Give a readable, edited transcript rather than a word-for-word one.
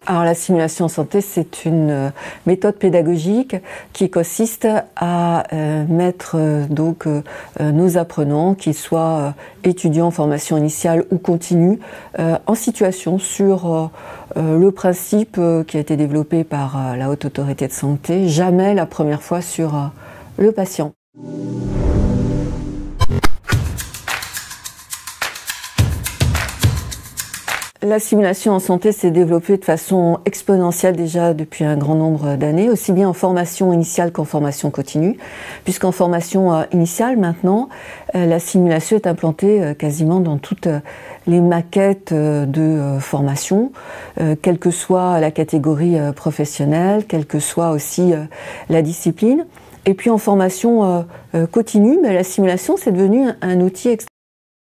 Alors la simulation en santé, c'est une méthode pédagogique qui consiste à mettre nos apprenants, qu'ils soient étudiants en formation initiale ou continue, en situation sur le principe qui a été développé par la Haute Autorité de Santé, jamais la première fois sur le patient. La simulation en santé s'est développée de façon exponentielle déjà depuis un grand nombre d'années, aussi bien en formation initiale qu'en formation continue, puisqu'en formation initiale maintenant, la simulation est implantée quasiment dans toutes les maquettes de formation, quelle que soit la catégorie professionnelle, quelle que soit aussi la discipline. Et puis en formation continue, la simulation c'est devenu un outil